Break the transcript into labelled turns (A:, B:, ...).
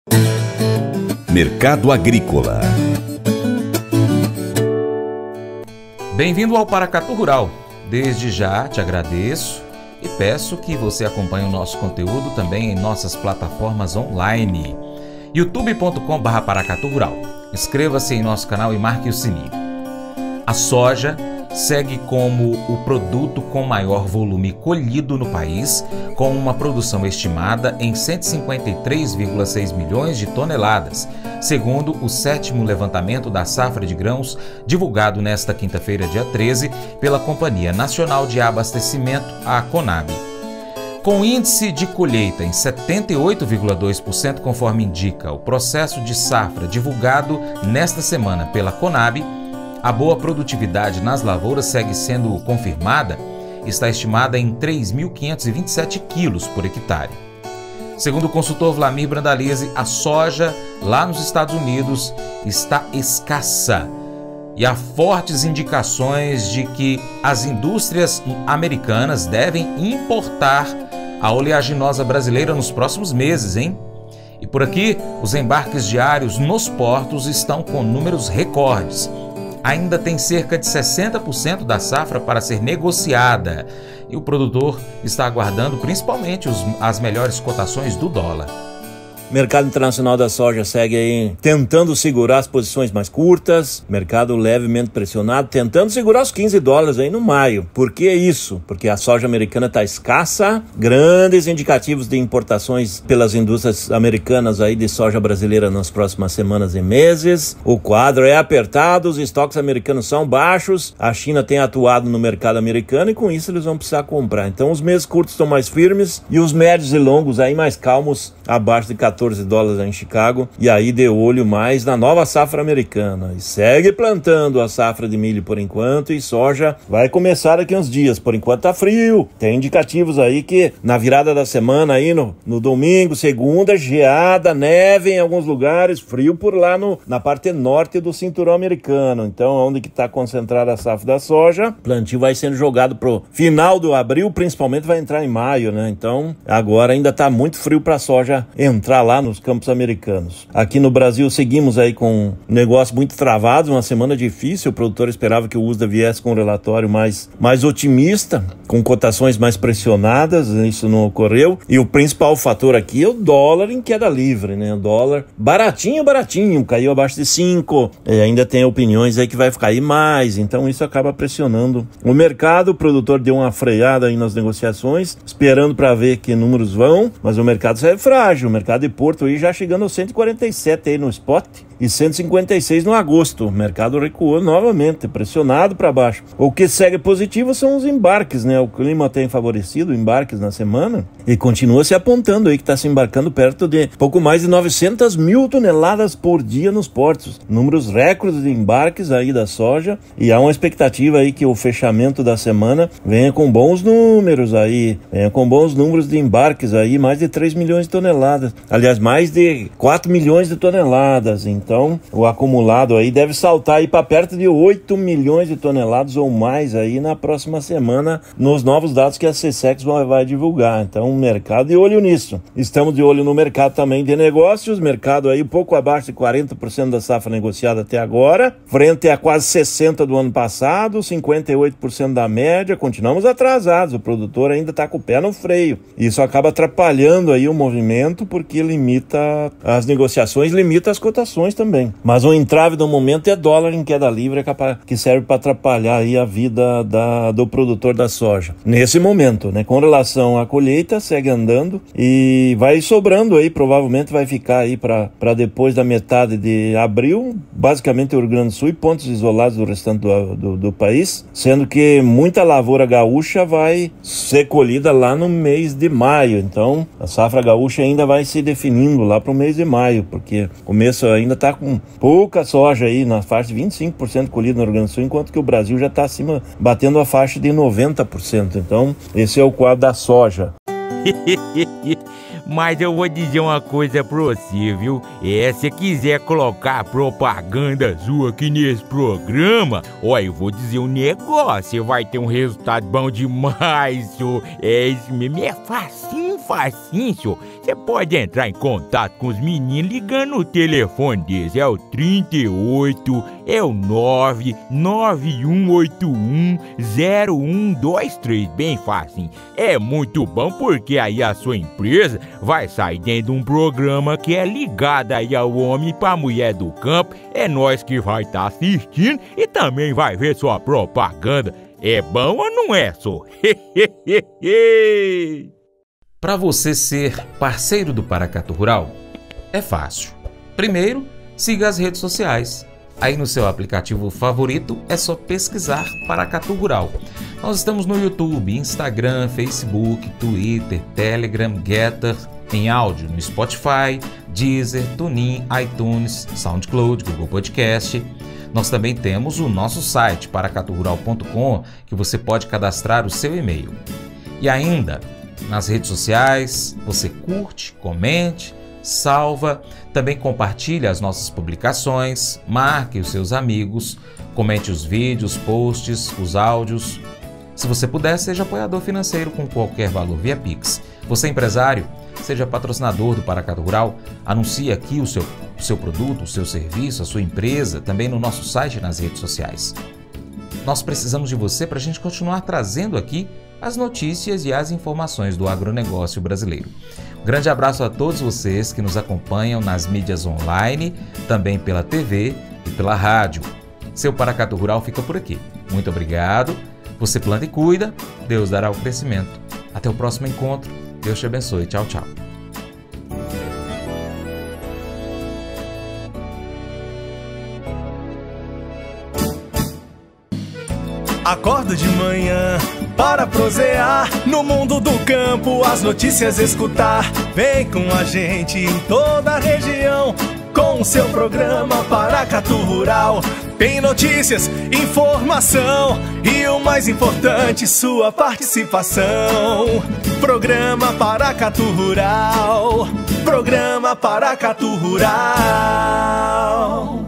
A: Mercado Agrícola.
B: Bem-vindo ao Paracatu Rural. Desde já te agradeço e peço que você acompanhe o nosso conteúdo também em nossas plataformas online. youtube.com/Paracatu Rural. Inscreva-se em nosso canal e marque o sininho. A soja segue como o produto com maior volume colhido no país, com uma produção estimada em 153,6 milhões de toneladas, segundo o 7º levantamento da safra de grãos, divulgado nesta quinta-feira, dia 13, pela Companhia Nacional de Abastecimento, a CONAB. Com índice de colheita em 78,2%, conforme indica o processo de safra divulgado nesta semana pela CONAB, a boa produtividade nas lavouras segue sendo confirmada, está estimada em 3.527 quilos por hectare. Segundo o consultor Vlamir Brandalize, a soja lá nos Estados Unidos está escassa e há fortes indicações de que as indústrias americanas devem importar a oleaginosa brasileira nos próximos meses, hein? E por aqui, os embarques diários nos portos estão com números recordes. Ainda tem cerca de 60% da safra para ser negociada e o produtor está aguardando principalmente as melhores cotações do dólar.
C: Mercado internacional da soja segue aí tentando segurar as posições mais curtas, mercado levemente pressionado, tentando segurar os $15 aí no maio. Por que isso? Porque a soja americana está escassa, grandes indicativos de importações pelas indústrias americanas aí de soja brasileira nas próximas semanas e meses. O quadro é apertado, os estoques americanos são baixos, a China tem atuado no mercado americano e com isso eles vão precisar comprar. Então os meses curtos estão mais firmes e os médios e longos aí mais calmos, abaixo de $14 em Chicago, e aí de olho mais na nova safra americana. E segue plantando a safra de milho por enquanto, e soja vai começar daqui uns dias. Por enquanto tá frio, tem indicativos aí que na virada da semana aí no domingo, segunda, geada, neve em alguns lugares, frio por lá na parte norte do cinturão americano. Então onde que tá concentrada a safra da soja, plantio vai sendo jogado pro final do abril, principalmente vai entrar em maio, né? Então agora ainda tá muito frio pra soja entrar lá nos campos americanos. Aqui no Brasil seguimos aí com um negócio muito travado, uma semana difícil. O produtor esperava que o USDA viesse com um relatório mais otimista, com cotações mais pressionadas, isso não ocorreu. E o principal fator aqui é o dólar em queda livre, né? O dólar baratinho, caiu abaixo de 5, ainda tem opiniões aí que vai cair mais, então isso acaba pressionando o mercado. O produtor deu uma freada aí nas negociações, esperando para ver que números vão, mas o mercado sai frágil, o mercado de Porto aí já chegando aos 147 aí no spot e 156 no agosto. O mercado recuou novamente, pressionado para baixo. O que segue positivo são os embarques, né? O clima tem favorecido embarques na semana e continua se apontando aí que está se embarcando perto de pouco mais de 900 mil toneladas por dia nos portos. Números recordes de embarques aí da soja, e há uma expectativa aí que o fechamento da semana venha com bons números aí, de embarques aí, mais de 3 milhões de toneladas. Aliás, mais de 4 milhões de toneladas. Então, o acumulado aí deve saltar aí para perto de 8 milhões de toneladas ou mais aí na próxima semana, nos novos dados que a SECEX vai divulgar. Então, o mercado de olho nisso. Estamos de olho no mercado também de negócios, mercado aí pouco abaixo de 40% da safra negociada até agora, frente a quase 60% do ano passado, 58% da média. Continuamos atrasados, o produtor ainda está com o pé no freio. Isso acaba atrapalhando aí o movimento, porque limita as negociações, limita as cotações também. Mas o entrave do momento é dólar em queda livre, que serve para atrapalhar aí a vida do produtor da soja. Nesse momento, né? Com relação à colheita, segue andando e vai sobrando aí, provavelmente vai ficar aí para depois da metade de abril, basicamente o Rio Grande do Sul e pontos isolados do restante do país, sendo que muita lavoura gaúcha vai ser colhida lá no mês de maio. Então, a safra gaúcha ainda vai se definindo lá para o mês de maio, porque o começo ainda está com pouca soja aí, na faixa de 25% colhida no Rio Grande do Sul, enquanto que o Brasil já está acima, batendo a faixa de 90%. Então, esse é o quadro da soja.
D: Mas eu vou dizer uma coisa pra você, viu? Se você quiser colocar propaganda sua aqui nesse programa, eu vou dizer um negócio, você vai ter um resultado bom demais, senhor. Isso mesmo, é facinho, senhor. Você pode entrar em contato com os meninos ligando o telefone deles, é o 38, é o 991810123, bem fácil. É muito bom porque aí a sua empresa vai sair dentro de um programa que é ligado aí ao homem pra mulher do campo. É nós que vai estar assistindo e também vai ver sua propaganda. É bom ou não é, só?
B: Para você ser parceiro do Paracatu Rural, é fácil. Primeiro, siga as redes sociais. Aí no seu aplicativo favorito é só pesquisar Paracatu Rural. Nós estamos no YouTube, Instagram, Facebook, Twitter, Telegram, Getter, em áudio no Spotify, Deezer, TuneIn, iTunes, SoundCloud, Google Podcast. Nós também temos o nosso site, paracaturural.com, que você pode cadastrar o seu e-mail. E ainda, nas redes sociais, você curte, comente, salva, também compartilhe as nossas publicações, marque os seus amigos, comente os vídeos, posts, os áudios. Se você puder, seja apoiador financeiro com qualquer valor via Pix. Você empresário, seja patrocinador do Paracatu Rural, anuncie aqui o seu produto, o seu serviço, a sua empresa, também no nosso site e nas redes sociais. Nós precisamos de você para a gente continuar trazendo aqui as notícias e as informações do agronegócio brasileiro. Um grande abraço a todos vocês que nos acompanham nas mídias online, também pela TV e pela rádio. Seu Paracatu Rural fica por aqui. Muito obrigado. Você planta e cuida, Deus dará o crescimento. Até o próximo encontro. Deus te abençoe. Tchau, tchau.
E: Acordo de manhã para prosear no mundo do campo, as notícias escutar. Vem com a gente em toda a região com o seu programa Paracatu Rural. Tem notícias, informação e o mais importante, sua participação. Programa Paracatu Rural. Programa Paracatu Rural.